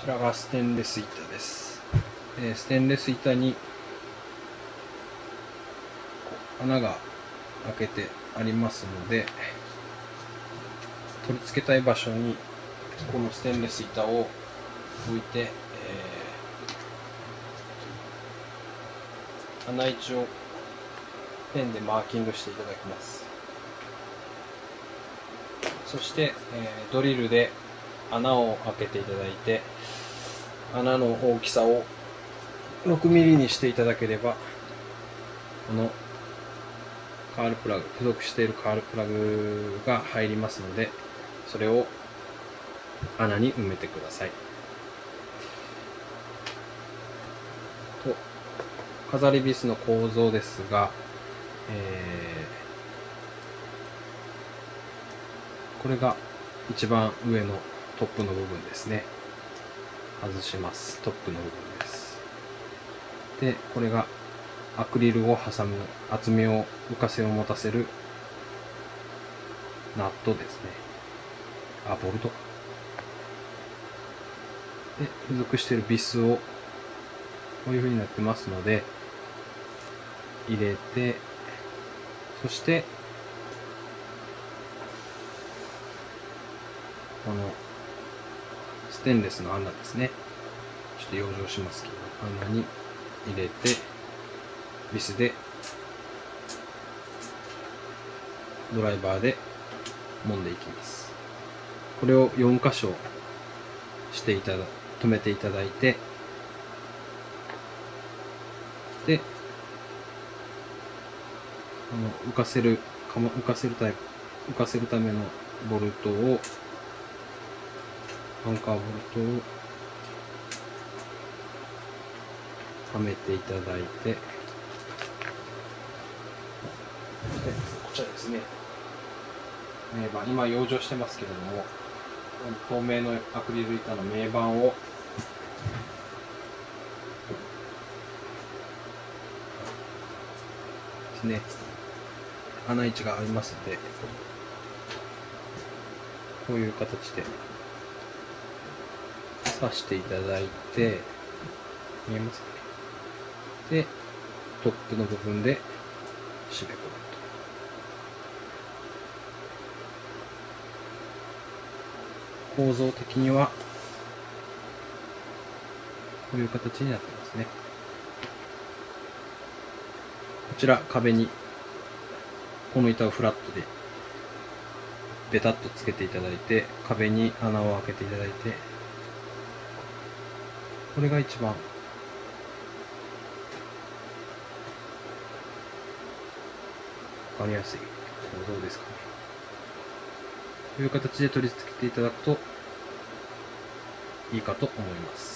ちらがステンレス板です。ステンレス板に穴が開けてありますので、取り付けたい場所にこのステンレス板を置いて、穴位置をペンでマーキングしていただきます。そして、ドリルで穴を開けていただいて、穴の大きさを6ミリにしていただければ、このカールプラグ、付属しているカールプラグが入りますので、それを穴に埋めてください。と、飾りビスの構造ですが、これが一番上のトップの部分ですね。外します。トップの部分です。で、これがアクリルを挟む、厚みを浮かせを持たせるナットですね。ボルト。で、付属しているビスをこういう風になってますので、入れて、そして、このステンレスの穴ですね。ちょっと養生しますけど、穴に入れて、ビスでドライバーで揉んでいきます。これを4箇所して止めていただいて、で、浮かせるためのボルトを、アンカーボルトをはめていただいて、で、こちらですね。今養生してますけれども、透明のアクリル板の銘板をですね、穴位置がありますので、こういう形で刺していただいて、見えますかね。で、トップの部分で締め込むと。構造的にはこういう形になってますね。こちら壁にこの板をフラットでベタっとつけていただいて、壁に穴を開けていただいて、これが一番わかりやすい構造ですかね。こういう形で取り付けていただくといいかと思います。